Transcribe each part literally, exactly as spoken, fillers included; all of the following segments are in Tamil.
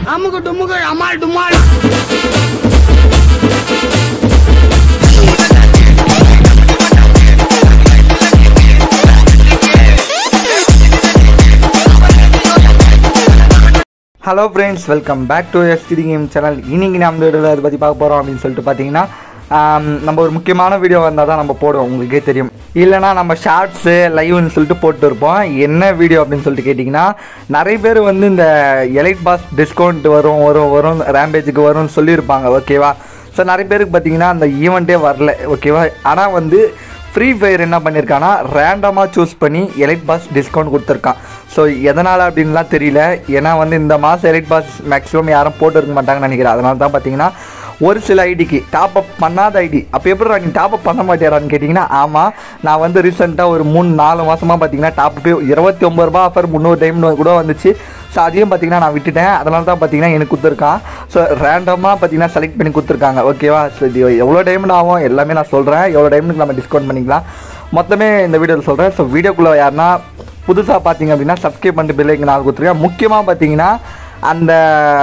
அமுக்கு டுமுக்கு அமால் டுமால். Hello friends, welcome back to STD game channel. இன்றைக்கி நம்ம வீடியோவில் அதை பற்றி பார்க்க போகிறோம் அப்படின்னு சொல்லிட்டு பார்த்தீங்கன்னா, நம்ம ஒரு முக்கியமான வீடியோ வந்தால் தான் நம்ம போடுவோம், உங்களுக்கே தெரியும். இல்லைனா நம்ம ஷார்ட்ஸு லைவ்னு சொல்லிட்டு போட்டு இருப்போம். என்ன வீடியோ அப்படின்னு சொல்லிட்டு கேட்டிங்கன்னா, நிறைய பேர் வந்து இந்த எலைட் பாஸ் டிஸ்கவுண்ட் வரும் வரும் வரும் ரேம்பேஜுக்கு வரும்னு சொல்லியிருப்பாங்க, ஓகேவா. ஸோ நிறைய பேருக்கு பார்த்தீங்கன்னா அந்த ஈவெண்ட்டே வரல, ஓகேவா. ஆனால் வந்து ஃப்ரீ ஃபயர் என்ன பண்ணியிருக்கான்னா, ரேண்டமாக சூஸ் பண்ணி எலைட் பாஸ் டிஸ்கவுண்ட் கொடுத்துருக்கான். ஸோ எதனால் அப்படின்லாம் தெரியல. ஏன்னா வந்து இந்த மாதம் எலைட் பாஸ் மேக்ஸிமம் யாரும் போட்டு இருக்க மாட்டாங்கன்னு நினைக்கிறேன். அதனால தான் பார்த்தீங்கன்னா ஒரு சில ஐடிக்கு டாப் அப் பண்ணாத ஐடி, அப்போ எப்படி நீ டாப் அப் பண்ண மாட்டேறான்னு கேட்டிங்கன்னா, ஆமாம், நான் வந்து ரீசெண்டாக ஒரு மூணு நாலு மாதமாக பார்த்தீங்கன்னா டாப் அப்பே இருபத்தி ஒம்பது ரூபா ஆஃபர் முந்நூறு டைம் கூட வந்துச்சு. ஸோ அதையும் பார்த்தீங்கன்னா நான் விட்டுட்டேன். அதனால தான் பார்த்தீங்கன்னா எனக்கு கொடுத்துருக்கான். ஸோ ரேண்டமாக பார்த்தீங்கன்னா செலக்ட் பண்ணி கொடுத்துருக்காங்க, ஓகேவா. ஸோ இது எவ்வளோ டைமண்ட் ஆகும் எல்லாமே நான் சொல்கிறேன். எவ்வளோ டைமுக்கு நம்ம டிஸ்கவுண்ட் பண்ணிக்கலாம் மொத்தமே இந்த வீடியோவில் சொல்கிறேன். ஸோ வீடியோக்குள்ளே யாருன்னா புதுசாக பார்த்தீங்க அப்படின்னா சப்ஸ்கிரைப் பண்ணிட்டு பெல் ஐக்கன் நான் கொடுத்துருக்கேன். முக்கியமாக பார்த்தீங்கன்னா அந்த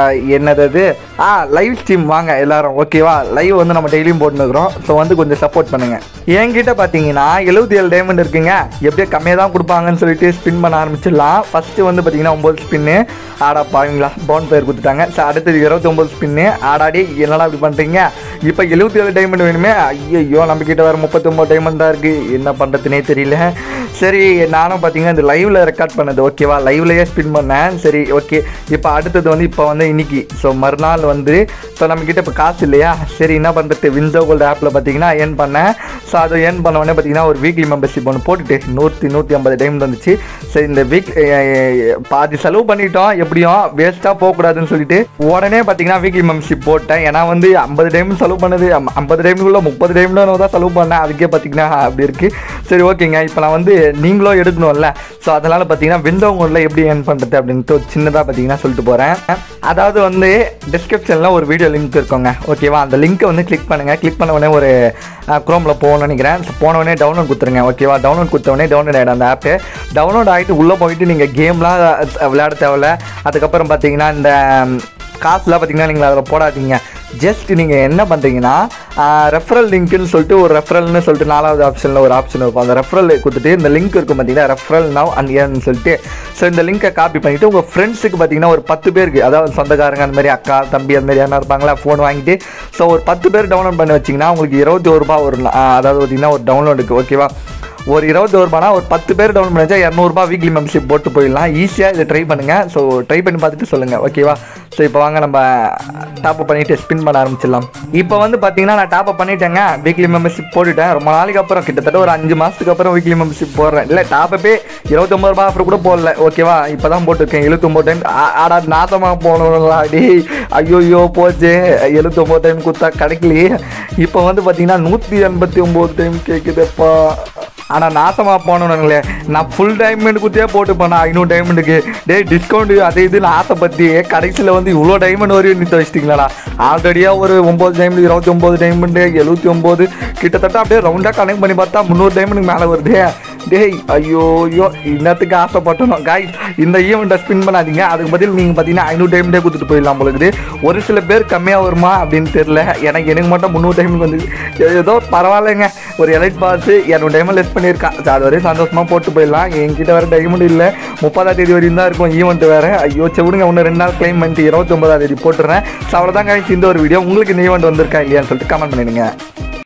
என்னது ஆ லைவ் ஸ்ட்ரீம் வாங்க எல்லோரும், ஓகேவா. லைவ் வந்து நம்ம டெய்லியும் போட்டுருக்குறோம். ஸோ வந்து கொஞ்சம் சப்போர்ட் பண்ணுங்கள். என்கிட்ட பார்த்தீங்கன்னா எழுபத்தி ஏழு டைமண்ட் இருக்குங்க. எப்படியோ கம்மியாக தான் கொடுப்பாங்கன்னு சொல்லிட்டு ஸ்பின் பண்ண ஆரம்பிச்சிடலாம். ஃபஸ்ட்டு வந்து பார்த்தீங்கன்னா ஒம்பது ஸ்பின்னு ஆடா பாவீங்களா பவுன் ஃபயர் கொடுத்துட்டாங்க. ஸோ அடுத்தது இருபத்தி ஒம்பது ஸ்பின்னு ஆடாடி என்னடா இப்படி பண்ணுறீங்க. இப்போ எழுபத்தி ஏழு டைமண்ட் வேணுமே. ஐயோ நம்மக்கிட்ட வேறு முப்பத்தி ஒம்பது டைமண்ட் தான் இருக்குது. என்ன பண்ணுறதுனே தெரியல. சரி, நானும் பார்த்தீங்கன்னா இந்த லைவில் ரெக்கார்ட் பண்ணது, ஓகேவா. லைவ்லையே ஸ்பின் பண்ணேன். சரி, ஓகே. இப்போ அடுத்தது வந்து இப்போ வந்து இன்னைக்கு ஸோ மறுநாள் வந்து ஸோ நம்மக்கிட்ட இப்போ காசு இல்லையா. சரி, என்ன பண்ணுறது, வின்சோ கோல்டு ஆப்பில் பார்த்தீங்கன்னா ஏர்ன் பண்ணேன். ஸோ அதை ஏர்ன் பண்ண உடனே பார்த்தீங்கன்னா ஒரு வீக்லி மெம்பர்ஷிப் ஒன்று போட்டுட்டு நூற்றி நூற்றி ஐம்பது டைம் வந்துச்சு. சரி, இந்த வீக் பாதி செலவு பண்ணிட்டோம், எப்படியும் வேஸ்ட்டாக போகக்கூடாதுன்னு சொல்லிட்டு உடனே பார்த்தீங்கன்னா வீக்லி மெம்பர்ஷிப் போட்டேன். ஏன்னா வந்து ஐம்பது டைம் செலவு பண்ணது, ஐம்பது டைமுக்குள்ள முப்பது டைம் தான் செலவு பண்ணேன். அதுக்கே பார்த்தீங்கன்னா அப்படி இருக்குது. சரி, ஓகேங்க. இப்போ நான் வந்து நீங்களும் எடுக்கணும்ல. ஸோ அதனால் பார்த்தீங்கன்னா விண்டோ கோல்டில் எப்படி ஏர்ன் பண்ணுறது அப்படின்ட்டு ஒரு சின்னதாக பார்த்தீங்கன்னா சொல்லிட்டு போகிறேன். அதாவது வந்து டிஸ்கிரிப்ஷனில் ஒரு வீடியோ லிங்க் இருக்குங்க, ஓகேவா. அந்த லிங்க்கை வந்து கிளிக் பண்ணுங்கள். கிளிக் பண்ண உடனே ஒரு குரோமில் போகணும்னு நினைக்கிறேன். ஸோ போன உடனே டவுன்லோட் கொடுத்துருங்க, ஓகேவா. டவுன்லோட் கொடுத்த உடனே டவுன்லோட் ஆகிடும் அந்த ஆப்பு. டவுன்லோட் ஆகிட்டு உள்ளே போயிட்டு நீங்கள் கேம்லாம் விளையாட தேவையில்ல. அதுக்கப்புறம் பார்த்தீங்கன்னா இந்த காசுலாம் பார்த்தீங்கன்னா நீங்கள் அதில் போடாதீங்க. ஜஸ்ட் நீங்கள் என்ன பண்ணுறீங்கன்னா ரெஃபரல் லிங்க்குன்னு சொல்லிட்டு ஒரு ரெஃபரல்னு சொல்லிட்டு நாலாவது ஆப்ஷனில் ஒரு ஆப்ஷன் இருக்கும். அந்த ரெஃபரல் கொடுத்துட்டு இந்த லிங்க் இருக்கும் பார்த்தீங்கன்னா, ரெஃபரல் நவ் அண்ட் ஏர்ன்னு சொல்லிட்டு. ஸோ இந்த லிங்கை காப்பி பண்ணிவிட்டு உங்கள் ஃப்ரெண்ட்ஸுக்கு பார்த்தீங்கன்னா ஒரு பத்து பேருக்கு, அதாவது சொந்தக்காரங்க அந்த மாதிரி அக்கா தம்பி அந்த மாதிரி யாரா இருப்பாங்களா, ஃபோன் வாங்கிட்டு ஸோ ஒரு பத்து பேர் டவுன்லோட் பண்ணி வச்சிங்கன்னா உங்களுக்கு இருபத்தி ஒரு ரூபா ஒரு, அதாவது பார்த்தீங்கன்னா ஒரு டவுன்லோடுக்கு, ஓகேவா. ஒரு இருபத்தி ஒரு ரூபானா ஒரு பத்து பேர் டவுன் பண்ணி வச்சா இரநூறுபா வீக்லி மெம்பர்ஷிப் போட்டு போயிடலாம். ஈஸியாக இதை ட்ரை பண்ணுங்கள். ஸோ ட்ரை பண்ணி பார்த்துட்டு சொல்லுங்கள், ஓகேவா. ஸோ இப்போ வாங்க நம்ம டாப் அப் பண்ணிவிட்டு ஸ்பின் பண்ண ஆரம்பிச்சிடலாம். இப்போ வந்து பார்த்தீங்கன்னா நான் டாப் அப் பண்ணிட்டேங்க. வீக்லி மெம்பர்ஷிப் போட்டுவிட்டேன். ரொம்ப நாளைக்கு அப்புறம், கிட்டத்தட்ட ஒரு அஞ்சு மாதத்துக்கு அப்புறம் வீக்லி மெம்பர்ஷிப் போடுறேன். இல்லை டாப் அப்பே இருபத்தொம்பது ரூபா ஆஃபர் கூட போடல, ஓகேவா. இப்போ தான் போட்டிருக்கேன். எழுபத்தொம்பது டைம் ஆடா நாசமாக போகணுங்களா அடி. ஐயோயோ போச்சு, எழுபத்தொம்பது டைம் கொடுத்தா கிடைக்கலையே. இப்போ வந்து பார்த்தீங்கன்னா நூற்றி எண்பத்தி ஒம்பது டைம் கேட்குதுப்பா. ஆனால் நாசமாக போனோம்னுங்களே, நான் ஃபுல் டைமண்ட் குத்தியே போட்டு போனேன் ஐநூறு டைமண்டுக்கு. டே டிஸ்கவுண்ட் அதை இதுன்னு ஆசைப்பற்றி கடைசியில் வந்து இவ்வளோ டைமண்ட் வரையும் நிறுத்த வச்சிட்டிங்களாடா. ஆல்ரெடியாக ஒரு ஒம்பது டைமண்ட் இருபத்தி ஒம்பது டைமண்டு எழுபத்தி ஒம்பது கிட்டத்தட்ட அப்படியே ரவுண்டாக கனெக்ட் பண்ணி பார்த்தா முந்நூறு டைமண்டுக்கு மேலே வருது. டேய் ஐயோ ஐயோ இன்னத்துக்கு ஆசைப்பட்டணும் காய்ஸ். இந்த ஈவெண்ட்டை ஸ்பின் பண்ணாதீங்க. அதுக்கு பதில் நீங்கள் பார்த்தீங்கன்னா ஐநூறு டைமண்டே கொடுத்துட்டு போயிடலாம் போலுக்குது. ஒரு சில பேர் கம்மியாக வருமா அப்படின்னு தெரில. எனக்கு எனக்கு மட்டும் முந்நூறு டைமண்ட் வந்து ஏதோ பரவாயில்லைங்க. ஒரு எலைட் பாஸ் இரநூறு டைமண்ட் லெஸ் பண்ணியிருக்கான். அது வரையும் சந்தோஷமாக போட்டு போயிடலாம். என்கிட்ட வேறு டைமண்ட் இல்லை. முப்பதாம் தேதி வரையும் தான் இருக்கும் ஈவெண்ட் வேறு. ஐயோ செவிடுங்க, ஒன்று ரெண்டு நாள் கிளைம் பண்ணிட்டு இருபத்தி ஒன்பதாம் தேதி போட்டுறேன். ஸோ அவ்வளோதான் காய்ச்சி இந்த ஒரு வீடியோ. உங்களுக்கு இந்த ஈவெண்ட் வந்திருக்கா இல்லையான்னு சொல்லிட்டு கமெண்ட் பண்ணிடுங்க.